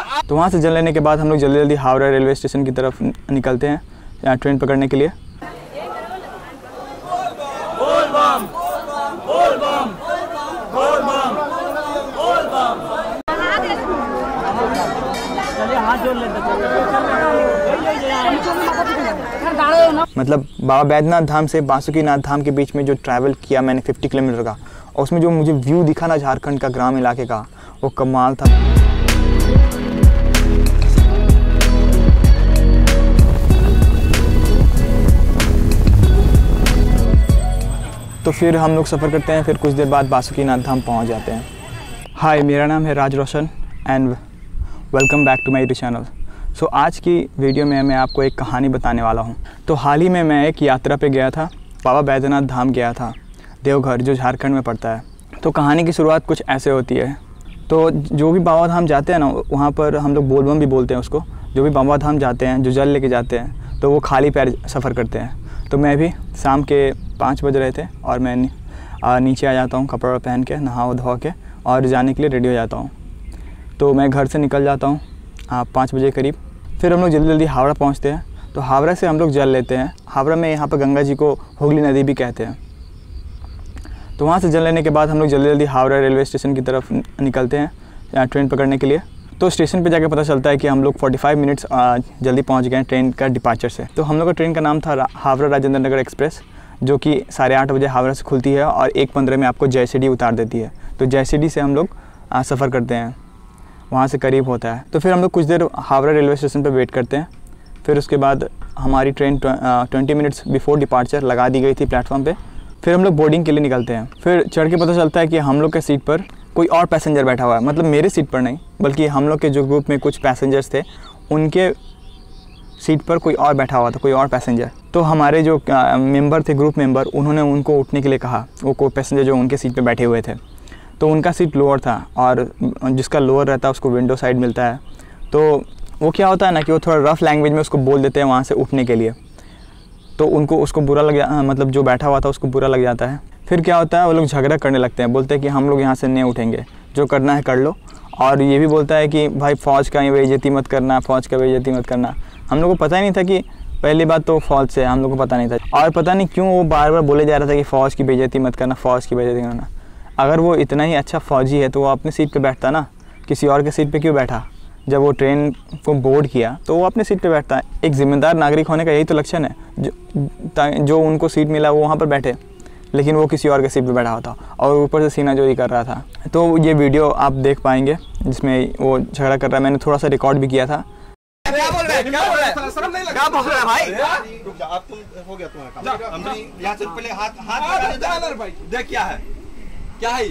तो वहाँ से जल लेने के बाद हम लोग जल्दी जल्दी हावड़ा रेलवे स्टेशन की तरफ निकलते हैं ट्रेन पकड़ने के लिए। मतलब बाबा बैद्यनाथ धाम से बासुकीनाथ धाम के बीच में जो ट्रैवल किया मैंने 50 किलोमीटर का, और उसमें जो मुझे व्यू दिखा ना झारखंड का ग्राम इलाके का, वो कमाल था। तो फिर हम लोग सफ़र करते हैं, फिर कुछ देर बाद बासुकीनाथ धाम पहुंच जाते हैं। हाय, मेरा नाम है Raj Roshan and welcome back to my YouTube channel. So आज की वीडियो में मैं आपको एक कहानी बताने वाला हूं। तो हाल ही में मैं एक यात्रा पे गया था, बाबा बैद्यनाथ धाम गया था, देवघर, जो झारखंड में पड़ता है। तो कहानी की शुरुआत कुछ ऐसे होती है। तो जो भी बाबा धाम जाते हैं ना, वहाँ पर हम लोग बोलबम भी बोलते हैं उसको। जो भी बाबा धाम जाते हैं, जो जल लेके जाते हैं, तो वो खाली पैर सफ़र करते हैं। तो मैं भी शाम के 5 बज रहे थे और मैं नीचे आ जाता हूँ कपड़ा पहन के, नहा धो के, और जाने के लिए रेडी हो जाता हूँ। तो मैं घर से निकल जाता हूँ 5 बजे करीब। फिर हम लोग जल्दी जल्दी हावड़ा पहुँचते हैं। तो हावड़ा से हम लोग जल लेते हैं। हावड़ा में यहाँ पर गंगा जी को हुगली नदी भी कहते हैं। तो वहाँ से जल लेने के बाद हम लोग जल्दी जल्दी हावड़ा रेलवे स्टेशन की तरफ निकलते हैं ट्रेन पकड़ने के लिए। तो स्टेशन पे जाके पता चलता है कि हम लोग 45 मिनट्स जल्दी पहुँच गए हैं ट्रेन का डिपार्चर से। तो हम लोग का ट्रेन का नाम था हावड़ा राजेंद्र नगर एक्सप्रेस, जो कि 8:30 बजे हावड़ा से खुलती है और 1:15 में आपको जयसीडी उतार देती है। तो जयसीडी से हम लोग सफ़र करते हैं, वहाँ से करीब होता है। तो फिर हम लोग कुछ देर हावड़ा रेलवे स्टेशन पर वेट करते हैं। फिर उसके बाद हमारी ट्रेन 20 मिनट्स बिफोर डिपार्चर लगा दी गई थी प्लेटफॉर्म पे। फिर हम लोग बोर्डिंग के लिए निकलते हैं। फिर चढ़ के पता चलता है कि हम लोग के सीट पर कोई और पैसेंजर बैठा हुआ है। मतलब मेरे सीट पर नहीं, बल्कि हम लोग के जो ग्रुप में कुछ पैसेंजर्स थे, उनके सीट पर कोई और बैठा हुआ था, कोई और पैसेंजर। तो हमारे जो मेंबर थे, ग्रुप मेंबर, उन्होंने उनको उठने के लिए कहा। वो कोई पैसेंजर जो उनके सीट पर बैठे हुए थे, तो उनका सीट लोअर था, और जिसका लोअर रहता है उसको विंडो साइड मिलता है। तो वो क्या होता है ना कि वो थोड़ा रफ़ लैंग्वेज में उसको बोल देते हैं वहाँ से उठने के लिए। तो उसको बुरा लग जा, मतलब जो बैठा हुआ था उसको बुरा लग जाता है। फिर क्या होता है, वो लोग झगड़ा करने लगते हैं, बोलते हैं कि हम लोग यहाँ से नहीं उठेंगे, जो करना है कर लो। और ये भी बोलता है कि भाई फ़ौज का बेइज्जती मत करना, फ़ौज का बेइज्जती मत करना। हम लोग को पता ही नहीं था कि पहली बात तो फ़ौज से हम लोग को पता नहीं था, और पता नहीं क्यों वो बार बार बोले जा रहा था कि फ़ौज की बेइज्जती मत करना, फ़ौज की बेइज्जती करना। अगर वो इतना ही अच्छा फ़ौजी है तो वो अपनी सीट पे बैठता ना, किसी और के सीट पे क्यों बैठा? जब वो ट्रेन को बोर्ड किया तो वो अपने सीट पे बैठता है। एक ज़िम्मेदार नागरिक होने का यही तो लक्षण है। जो उनको सीट मिला वो वहाँ पर बैठे, लेकिन वो किसी और के सीट पे बैठा होता और ऊपर से सीनाजोरी कर रहा था। तो ये वीडियो आप देख पाएंगे जिसमें वो झगड़ा कर रहा है। मैंने थोड़ा सा रिकॉर्ड भी किया था। क्या बोल रहे हैं? शर्म नहीं लगता? क्या बोल रहे हैं भाई? अब तुम हो गया तुम्हारा काम। यहाँ से पहले हाथ भाई देख क्या है, क्या है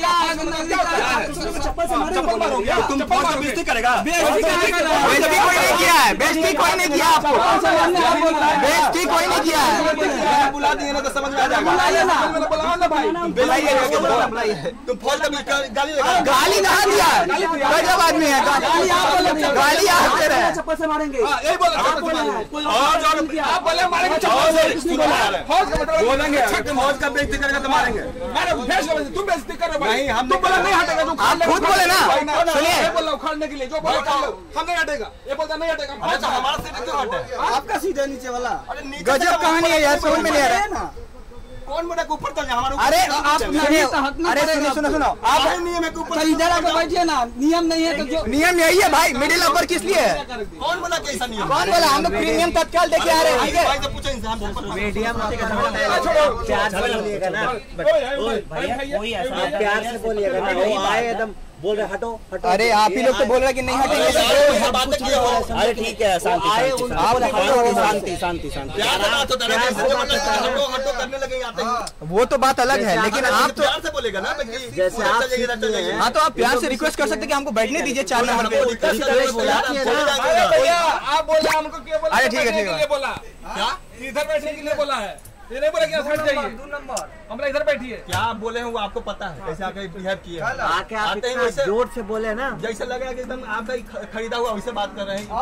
चप्पल मारोगे? तुम बेइज्जती करेगा? बेइज्जती कोई नहीं किया है, बेइज्जती कोई नहीं किया आपको, बेइज्जती कोई नहीं किया है। बुला दिए ना तो समझ में आ जाएगा। बुलाओ ना भाई, बुलाइए। तुम फौज का गाली लगा, गाली कहाँ दिया? गजब आदमी है, गाली आप दे रहे हैं। चप्पल से मारेंगे, यही बोला। आप बोले मारेंगे चप्पल से, बोलेंगे फौज का बेइज्जती करेगा तो मारेंगे। तुम बेइज्जती कर रहे हो भाई, हम तुम बोला नहीं हटेगा, तुम आप खुद बोले ना। सुनिए, ये बोल रहा हूं उखाड़ने के लिए, जो बोला कर लो, हम नहीं हटेगा। ये बोलता नहीं हटेगा। अच्छा हमारा सीट क्यों हटे? आपका सीट है नीचे वाला। गजब कहानी है यार, समझ में नहीं आ रहा है। कौन बोला के ऊपर चल जा हमारे? अरे आप अरे सुनो आप नियम है के ऊपर इधर आके बैठिए ना। नियम नहीं है तो जो नियम यही है भाई। मिडिल अपर किस लिए है? कौन बोला कैसा नियम? कौन बोला? हम लोग प्रीमियम तत्काल देके आ रहे हैं। ठीक है भाई से पूछो इंसान मीडियम प्यार से बोलिएगा ना भैया, कोई ऐसा प्यार से बोलिएगा ना। वो आए एकदम बोल रहे हटो हटो। अरे आप ही लोग तो बोल रहे कि नहीं हटेंगे। अरे ठीक है, शांति शांति शांति। वो तो बात अलग है, लेकिन आप तो प्यार से बोलेगा ना, जैसे आप। हाँ तो आप प्यार से रिक्वेस्ट कर सकते कि हमको बैठने दीजिए 4 नंबर पे। आप बोला हमको क्या बोला? अरे ठीक है ठीक है, बोला क्या इधर बैठने के लिए बोला है? ये नहीं बोला कि हट जाइए, 2 नंबर हम इधर बैठिए। क्या आप बोले हैं वो आपको पता है, कैसे आके बिहेव किए? आके आप इतना जोर से बोले ना, जैसे लगा कि एकदम आपका खरीदा हुआ वैसे बात कर रहे हैं।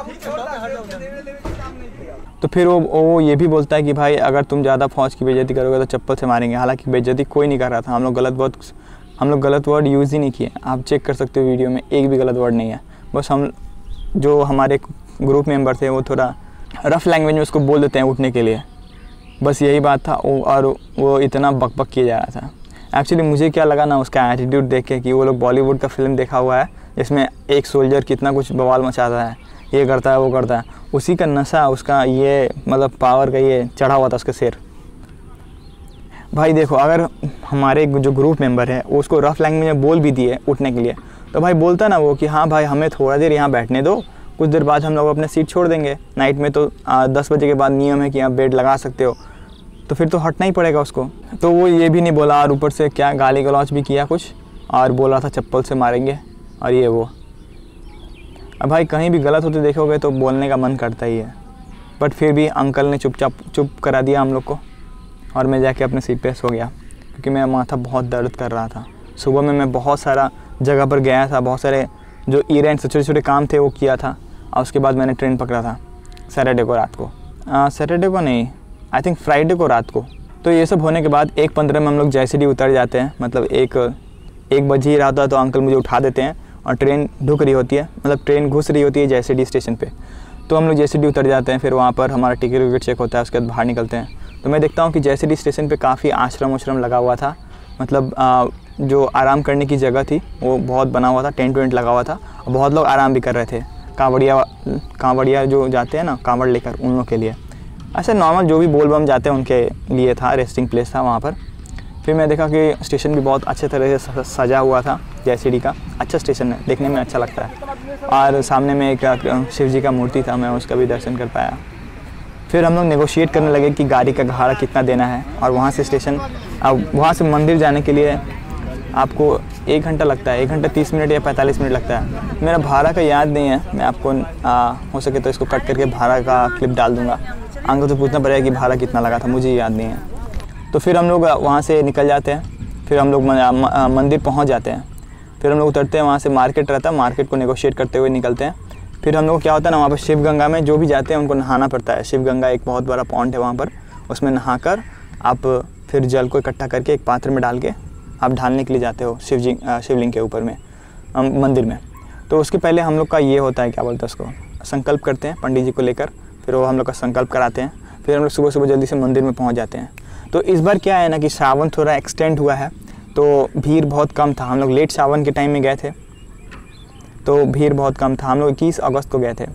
तो फिर वो ये भी बोलता है कि भाई अगर तुम ज़्यादा फौज की बेइज्जती करोगे तो चप्पल से मारेंगे। हालांकि बेइज्जती कोई नहीं कर रहा था, हम लोग गलत वर्ड यूज़ ही नहीं किए। आप चेक कर सकते हो वीडियो में, एक भी गलत वर्ड नहीं है। बस हम जो हमारे ग्रुप मेंबर थे वो थोड़ा रफ़ लैंग्वेज में उसको बोल देते हैं उठने के लिए, बस यही बात था। और वो इतना बकबक किया जा रहा था। एक्चुअली मुझे क्या लगा ना उसका एटीट्यूड देख के कि वो लोग बॉलीवुड का फिल्म देखा हुआ है जिसमें एक सोल्जर कितना कुछ बवाल मचाता है, ये करता है वो करता है, उसी का नशा उसका ये मतलब पावर का ये चढ़ा हुआ था उसके सिर। भाई देखो, अगर हमारे जो ग्रुप मेंबर है वो उसको रफ़ लैंग्वेज में बोल भी दिए उठने के लिए, तो भाई बोलता ना वो कि हाँ भाई हमें थोड़ा देर यहाँ बैठने दो, कुछ देर बाद हम लोग अपने सीट छोड़ देंगे। नाइट में तो 10 बजे के बाद नियम है कि आप बेड लगा सकते हो, तो फिर तो हटना ही पड़ेगा उसको। तो वो ये भी नहीं बोला और ऊपर से क्या गाली गलौज भी किया कुछ, और बोला था चप्पल से मारेंगे और ये वो। अब भाई कहीं भी गलत होते देखोगे तो बोलने का मन करता ही है, बट फिर भी अंकल ने चुप करा दिया हम लोग को, और मैं जाके अपने सीट पे सो गया क्योंकि मेरा माथा बहुत दर्द कर रहा था। सुबह में मैं बहुत सारा जगह पर गया था, बहुत सारे जो इवेंट्स छोटे छोटे काम थे वो किया था, और उसके बाद मैंने ट्रेन पकड़ा था सैटरडे को रात को, सैटरडे को नहीं, आई थिंक फ्राइडे को रात को। तो ये सब होने के बाद 1:15 में हम लोग JCD उतर जाते हैं, मतलब एक बज ही रहा था तो अंकल मुझे उठा देते हैं और ट्रेन ढुक रही होती है, मतलब ट्रेन घुस रही होती है JCD स्टेशन पे। तो हम लोग JCD उतर जाते हैं, फिर वहाँ पर हमारा टिकट विकट चेक होता है, उसके बाद बाहर निकलते हैं। तो मैं देखता हूँ कि JCD स्टेशन पे काफ़ी आश्रम उश्रम लगा हुआ था, मतलब जो आराम करने की जगह थी वो बहुत बना हुआ था, टेंट वेंट लगा हुआ था, और बहुत लोग आराम भी कर रहे थे। कांवड़िया जो जाते हैं ना कांवड़ लेकर, उन लोग के लिए, ऐसे नॉर्मल जो भी बोल बम जाते हैं उनके लिए था, रेस्टिंग प्लेस था वहाँ पर। फिर मैं देखा कि स्टेशन भी बहुत अच्छे तरह से सजा हुआ था JCD का, अच्छा स्टेशन है, देखने में अच्छा लगता है। और सामने में एक शिव जी का मूर्ति था, मैं उसका भी दर्शन कर पाया। फिर हम लोग नेगोशिएट करने लगे कि गाड़ी का भाड़ा कितना देना है, और वहाँ से स्टेशन, अब वहाँ से मंदिर जाने के लिए आपको 1 घंटा लगता है, 1 घंटा 30 मिनट या 45 मिनट लगता है। मेरा भाड़ा का याद नहीं है, मैं आपको हो सके तो इसको कट करके भाड़ा का क्लिप डाल दूँगा। अंकल से पूछना पड़ेगा कि भाड़ा कितना लगा था, मुझे याद नहीं है। तो फिर हम लोग वहाँ से निकल जाते हैं, फिर हम लोग मंदिर पहुँच जाते हैं। फिर हम लोग उतरते हैं, वहाँ से मार्केट रहता है, मार्केट को नेगोशिएट करते हुए निकलते हैं। फिर हम लोग क्या होता है ना, वहाँ पर शिव गंगा में जो भी जाते हैं उनको नहाना पड़ता है। शिव गंगा एक बहुत बड़ा पॉन्ड है वहाँ पर, उसमें नहाकर आप फिर जल को इकट्ठा करके एक पात्र में डाल के आप ढालने के लिए जाते हो शिवलिंग के ऊपर में, मंदिर में। तो उसके पहले हम लोग का ये होता है, क्या बोलते हैं उसको, संकल्प करते हैं पंडित जी को लेकर, फिर वो हम लोग का संकल्प कराते हैं। फिर हम लोग सुबह सुबह जल्दी से मंदिर में पहुँच जाते हैं। तो इस बार क्या है ना कि सावन थोड़ा एक्सटेंड हुआ है, तो भीड़ बहुत कम था। हम लोग लेट सावन के टाइम में गए थे तो भीड़ बहुत कम था। हम लोग 21 अगस्त को गए थे,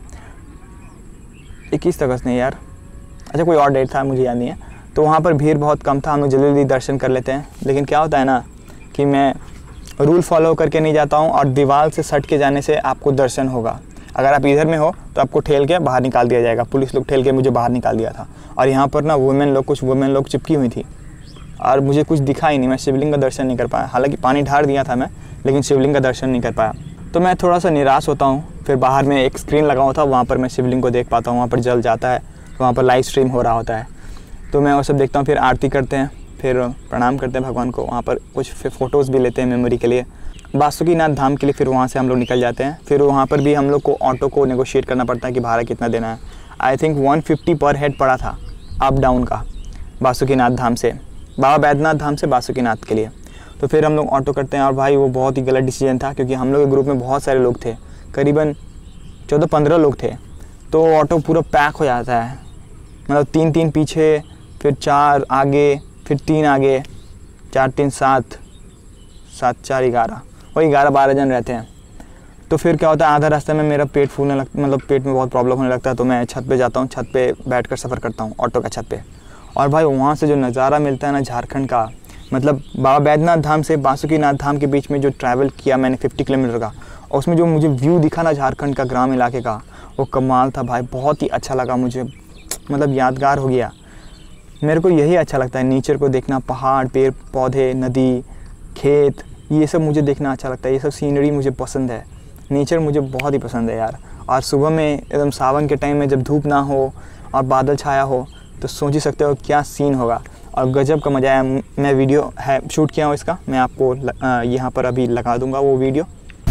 21 अगस्त नहीं यार, अच्छा कोई और डेट था, मुझे याद नहीं है। तो वहाँ पर भीड़ बहुत कम था, हम लोग जल्दी जल्दी दर्शन कर लेते हैं। लेकिन क्या होता है ना कि मैं रूल फॉलो करके नहीं जाता हूँ, और दीवार से सट के जाने से आपको दर्शन होगा। अगर आप इधर में हो तो आपको ठेल के बाहर निकाल दिया जाएगा। पुलिस लोग ठेल के मुझे बाहर निकाल दिया था, और यहाँ पर ना कुछ वुमेन लोग चिपकी हुई थी, और मुझे कुछ दिखा ही नहीं, मैं शिवलिंग का दर्शन नहीं कर पाया। हालांकि पानी ढार दिया था मैं, लेकिन शिवलिंग का दर्शन नहीं कर पाया। तो मैं थोड़ा सा निराश होता हूँ। फिर बाहर में एक स्क्रीन लगा हुआ था, वहाँ पर मैं शिवलिंग को देख पाता हूँ, वहाँ पर जल जाता है, वहाँ पर लाइव स्ट्रीम हो रहा होता है, तो मैं वो सब देखता हूँ। फिर आरती करते हैं, फिर प्रणाम करते हैं भगवान को, वहाँ पर कुछ फ़ोटोज़ भी लेते हैं मेमोरी के लिए, बासुकीनाथ धाम के लिए। फिर वहाँ से हम लोग निकल जाते हैं। फिर वहाँ पर भी हम लोग को ऑटो को नेगोशिएट करना पड़ता है कि भाड़ा कितना देना है। आई थिंक 150 पर हेड पड़ा था अप डाउन का, बासुकीनाथ धाम से, बाबा बैद्यनाथ धाम से बासुकीनाथ के लिए। तो फिर हम लोग ऑटो करते हैं, और भाई वो बहुत ही गलत डिसीजन था, क्योंकि हम लोग के ग्रुप में बहुत सारे लोग थे, करीबन 14-15 लोग थे। तो ऑटो पूरा पैक हो जाता है, मतलब 3-3 पीछे, फिर 4 आगे, फिर 3 आगे, 4-3 7, 7-4 11, वही 11-12 जन रहते हैं। तो फिर क्या होता है, आधा रास्ते में मेरा पेट फूलने लगता, मतलब पेट में बहुत प्रॉब्लम होने लगता है। तो मैं छत पे जाता हूँ, छत पे बैठकर सफ़र करता हूँ, ऑटो का छत पे। और भाई वहाँ से जो नज़ारा मिलता है ना झारखंड का, मतलब बाबा बैद्यनाथ धाम से बासुकीनाथ धाम के बीच में जो ट्रैवल किया मैंने 50 किलोमीटर का, और उसमें जो मुझे व्यू दिखा ना झारखंड का, ग्राम इलाके का, वो कमाल था भाई, बहुत ही अच्छा लगा मुझे, मतलब यादगार हो गया। मेरे को यही अच्छा लगता है, नेचर को देखना, पहाड़, पेड़ पौधे, नदी, खेत, ये सब मुझे देखना अच्छा लगता है। ये सब सीनरी मुझे पसंद है, नेचर मुझे बहुत ही पसंद है यार। और सुबह में एकदम सावन के टाइम में जब धूप ना हो और बादल छाया हो, तो सोच ही सकते हो क्या सीन होगा, और गजब का मज़ा आया। मैं वीडियो है शूट किया हूँ इसका, मैं आपको यहाँ पर अभी लगा दूँगा वो वीडियो।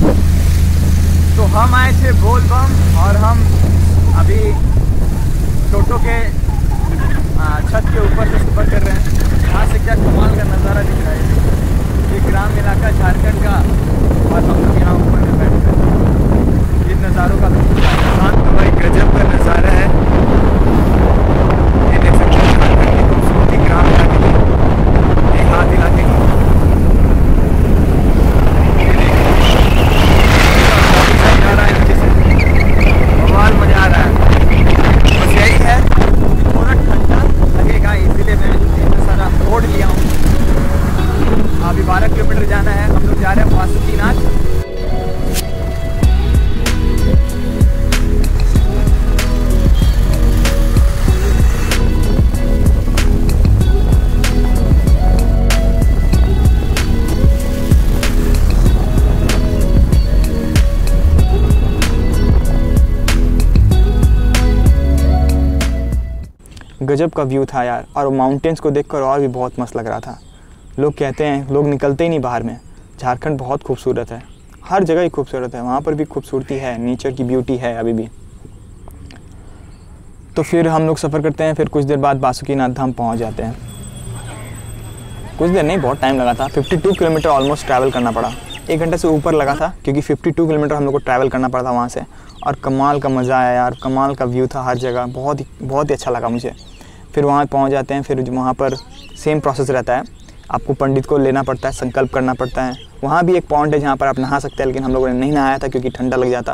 तो हम आए थे बोल बम, और हम अभी टोटो के छत के ऊपर से सफर कर रहे हैं। यहाँ से क्या कमाल का नज़ारा दिख रहा है, ये ग्राम इलाका झारखंड का, और हम लोग यहाँ ऊपर में बैठे हैं, इन नज़ारों का गजब का व्यू था यार, और माउंटेन्स को देखकर और भी बहुत मस्त लग रहा था। लोग कहते हैं, लोग निकलते ही नहीं बाहर में। झारखंड बहुत खूबसूरत है, हर जगह ही खूबसूरत है, वहाँ पर भी खूबसूरती है, नेचर की ब्यूटी है अभी भी। तो फिर हम लोग सफ़र करते हैं, फिर कुछ देर बाद बासुकीनाथ धाम पहुँच जाते हैं। कुछ देर नहीं, बहुत टाइम लगा था, 52 किलोमीटर ऑलमोस्ट ट्रैवल करना पड़ा। 1 घंटे से ऊपर लगा था, क्योंकि 52 किलोमीटर हम लोग को ट्रैवल करना पड़ा था वहाँ से। और कमाल का मज़ा आया यार, कमाल का व्यू था हर जगह, बहुत ही अच्छा लगा मुझे। फिर वहाँ पहुँच जाते हैं, फिर वहाँ पर सेम प्रोसेस रहता है, आपको पंडित को लेना पड़ता है, संकल्प करना पड़ता है। वहाँ भी एक पॉइंट है जहाँ पर आप नहा सकते हैं, लेकिन हम लोगों ने नहीं नहाया था क्योंकि ठंड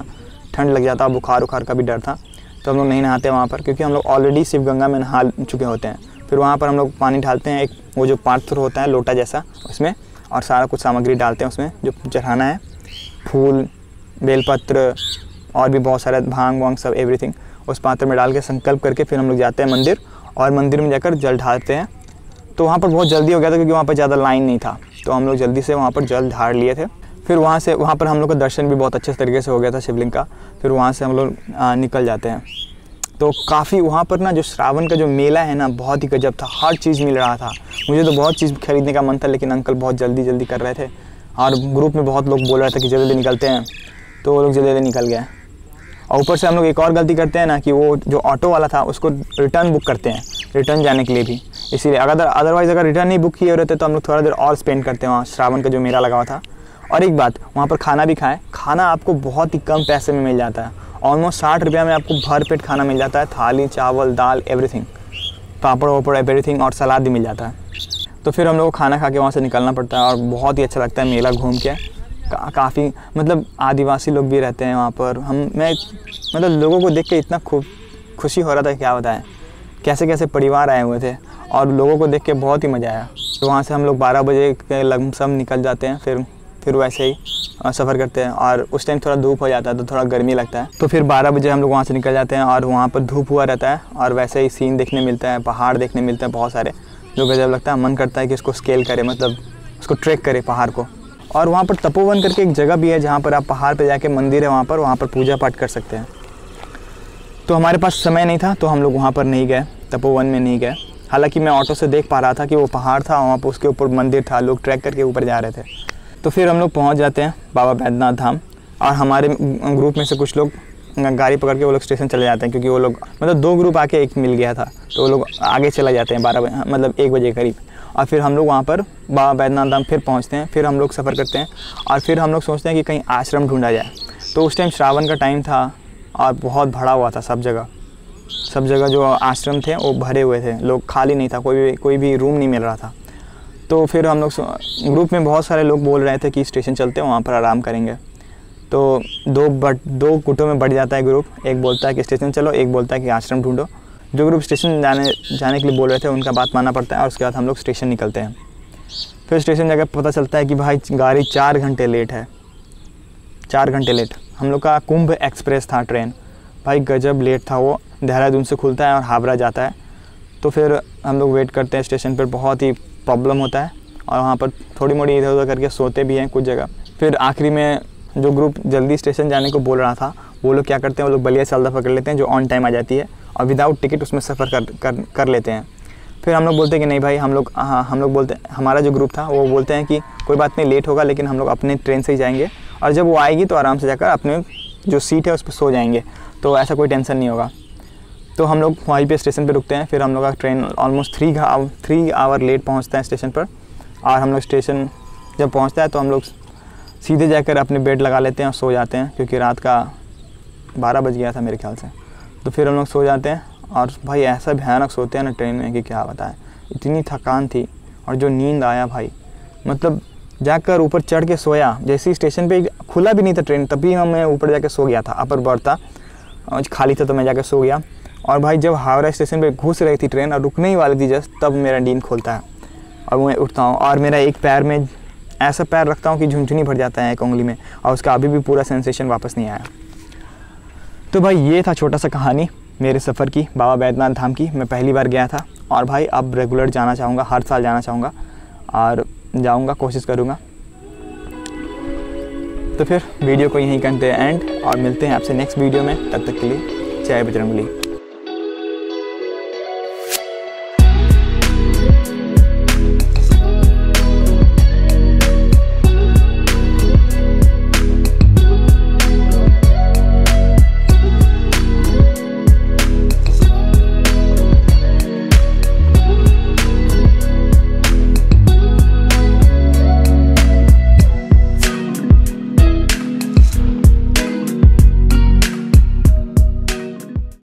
लग जाता, बुखार उखार का भी डर था, तो हम लोग नहीं नहाते वहाँ पर, क्योंकि हम लोग ऑलरेडी शिव गंगा में नहा चुके होते हैं। फिर वहाँ पर हम लोग पानी डालते हैं, एक वो जो पात्र होता है लोटा जैसा, उसमें, और सारा कुछ सामग्री डालते हैं उसमें जो चढ़ाना है, फूल, बेलपत्र और भी बहुत सारा भांग वांग सब एवरीथिंग उस पात्र में डाल के संकल्प करके फिर हम लोग जाते हैं मंदिर, और मंदिर में जाकर जल ढालते हैं। तो वहाँ पर बहुत जल्दी हो गया था क्योंकि वहाँ पर ज़्यादा लाइन नहीं था, तो हम लोग जल्दी से वहाँ पर जल ढाल लिए थे। फिर वहाँ पर हम लोग का दर्शन भी बहुत अच्छे तरीके से हो गया था शिवलिंग का। फिर वहाँ से हम लोग निकल जाते हैं। तो काफ़ी वहाँ पर ना जो श्रावण का जो मेला है ना, बहुत ही गजब था, हर चीज़ मिल रहा था। मुझे तो बहुत चीज़ खरीदने का मन था, लेकिन अंकल बहुत जल्दी कर रहे थे, और ग्रुप में बहुत लोग बोल रहे थे कि जल्दी निकलते हैं, तो वो लोग जल्दी निकल गए। और ऊपर से हम लोग एक और गलती करते हैं ना कि वो जो ऑटो वाला था उसको रिटर्न बुक करते हैं, रिटर्न जाने के लिए भी। इसीलिए अदरवाइज़ अगर रिटर्न नहीं बुक किए रहते तो हम लोग थोड़ा देर और स्पेंड करते हैं वहाँ श्रावण का जो मेला लगा हुआ था। और एक बात, वहाँ पर खाना भी खाएँ, खाना आपको बहुत ही कम पैसे में मिल जाता है, ऑलमोस्ट 60 रुपये में आपको भरपेट खाना मिल जाता है, थाली, चावल, दाल, एवरीथिंग, पापड़ वापड़ एवरीथिंग, और सलाद भी मिल जाता है। तो फिर हम लोग को खाना खा के वहाँ से निकलना पड़ता है, और बहुत ही अच्छा लगता है मेला घूम के। काफ़ी मतलब आदिवासी लोग भी रहते हैं वहाँ पर। मैं मतलब लोगों को देख के इतना खुशी हो रहा था, क्या बताएं, कैसे कैसे परिवार आए हुए थे, और लोगों को देख के बहुत ही मज़ा आया। तो वहाँ से हम लोग 12 बजे के लमसम निकल जाते हैं, फिर वैसे ही सफ़र करते हैं, और उस टाइम थोड़ा धूप हो जाता है तो थोड़ा गर्मी लगता है। तो फिर 12 बजे हम लोग वहाँ से निकल जाते हैं, और वहाँ पर धूप हुआ रहता है, और वैसे ही सीन देखने मिलता है, पहाड़ देखने मिलते हैं बहुत सारे, जो गजब लगता है। मन करता है कि इसको स्केल करे, मतलब उसको ट्रैक करे पहाड़ को। और वहाँ पर तपोवन करके एक जगह भी है जहाँ पर आप पहाड़ पे जाके मंदिर है वहाँ पर पूजा पाठ कर सकते हैं। तो हमारे पास समय नहीं था, तो हम लोग वहाँ पर नहीं गए, तपोवन में नहीं गए। हालांकि मैं ऑटो से देख पा रहा था कि वो पहाड़ था, वहाँ पर उसके ऊपर मंदिर था, लोग ट्रैक करके ऊपर जा रहे थे। तो फिर हम लोग पहुँच जाते हैं बाबा बैद्यनाथ धाम, और हमारे ग्रुप में से कुछ लोग गाड़ी पकड़ के वो लोग स्टेशन चले जाते हैं, क्योंकि वो लोग मतलब 2 ग्रुप आके एक मिल गया था, तो वो लोग आगे चले जाते हैं 12 बजे, मतलब 1 बजे करीब। और फिर हम लोग वहाँ पर बाबा बैद्यनाथ धाम फिर पहुँचते हैं, फिर हम लोग सफ़र करते हैं, और फिर हम लोग सोचते हैं कि कहीं आश्रम ढूंढा जाए। तो उस टाइम श्रावण का टाइम था, और बहुत भरा हुआ था सब जगह जो आश्रम थे वो भरे हुए थे, लोग खाली नहीं था, कोई भी रूम नहीं मिल रहा था। तो फिर हम लोग ग्रुप में बहुत सारे लोग बोल रहे थे कि स्टेशन चलते हैं, वहाँ पर आराम करेंगे। तो 2 गुटों में बढ़ जाता है ग्रुप, एक बोलता है कि स्टेशन चलो, एक बोलता है कि आश्रम ढूंढो। जो ग्रुप स्टेशन जाने के लिए बोल रहे थे उनका बात मानना पड़ता है, और उसके बाद हम लोग स्टेशन निकलते हैं। फिर स्टेशन जाकर पता चलता है कि भाई गाड़ी 4 घंटे लेट है, 4 घंटे लेट। हम लोग का कुंभ एक्सप्रेस था ट्रेन, भाई गजब लेट था वो, देहरादून से खुलता है और हावड़ा जाता है। तो फिर हम लोग वेट करते हैं स्टेशन पर, बहुत ही प्रॉब्लम होता है, और वहाँ पर थोड़ी मोड़ी इधर उधर करके सोते भी हैं कुछ जगह। फिर आखिरी में जो ग्रुप जल्दी स्टेशन जाने को बोल रहा था, वो लोग क्या करते हैं, वो लोग बलिया सालदा पकड़ लेते हैं जो ऑन टाइम आ जाती है, और विदाउट टिकट उसमें सफ़र कर लेते हैं। फिर हम लोग बोलते हैं कि नहीं भाई, हम लोग बोलते हैं, हमारा जो ग्रुप था वो बोलते हैं कि कोई बात नहीं, लेट होगा, लेकिन हम लोग अपने ट्रेन से ही जाएंगे, और जब वो आएगी तो आराम से जाकर अपने जो सीट है उस पर सो जाएंगे, तो ऐसा कोई टेंशन नहीं होगा। तो हम लोग वहीं पे स्टेशन पे रुकते हैं। फिर हम लोग का ट्रेन ऑलमोस्ट 3 आवर लेट पहुंचता है स्टेशन पर, और हम लोग स्टेशन जब पहुंचता है तो हम लोग सीधे जाकर अपने बेड लगा लेते हैं और सो जाते हैं, क्योंकि रात का 12 बज गया था मेरे ख्याल से। तो फिर हम लोग सो जाते हैं, और भाई ऐसा भयानक सोते हैं ना ट्रेन में कि क्या बताएं, इतनी थकान थी, और जो नींद आया भाई, मतलब जाकर ऊपर चढ़ के सोया, जैसे ही स्टेशन पे खुला भी नहीं था ट्रेन, तभी मैं ऊपर जाके सो गया था, अपर बर्थ था, खाली था, तो मैं जाकर सो गया। और भाई जब हावड़ा स्टेशन पे घुस रही थी ट्रेन और रुकने ही वाली थी जस्ट, तब मेरा नींद खोलता है और मैं उठता हूँ, और मेरा एक पैर में ऐसा पैर रखता हूँ कि झुनझुनी भर जाता है एक उंगली में, और उसका अभी भी पूरा सेंसेशन वापस नहीं आया। तो भाई ये था छोटा सा कहानी मेरे सफ़र की बाबा बैद्यनाथ धाम की। मैं पहली बार गया था, और भाई अब रेगुलर जाना चाहूँगा, हर साल जाना चाहूँगा, और जाऊँगा, कोशिश करूँगा। तो फिर वीडियो को यहीं करते हैं एंड, और मिलते हैं आपसे नेक्स्ट वीडियो में। तब तक के लिए जय बजरंगबली।